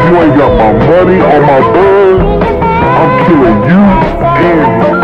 you ain't got my money or my bud, I'm killing you and